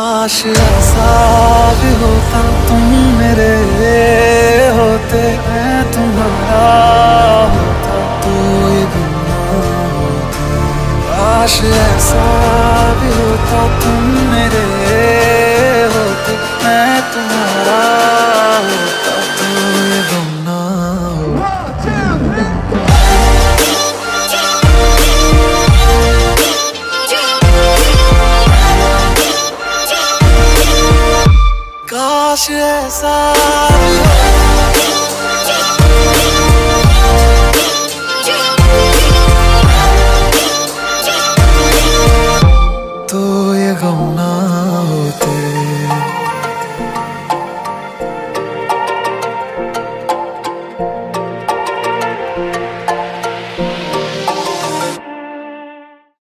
काश ऐसा भी होता, तुम मेरे होते, मैं तुम्हारा होता, तो ये गुनाह होते। काश ऐसा भी होता, तुम मेरे होते, मैं तुम्हारा होता, तो ये गुनाह होते। काश ऐसा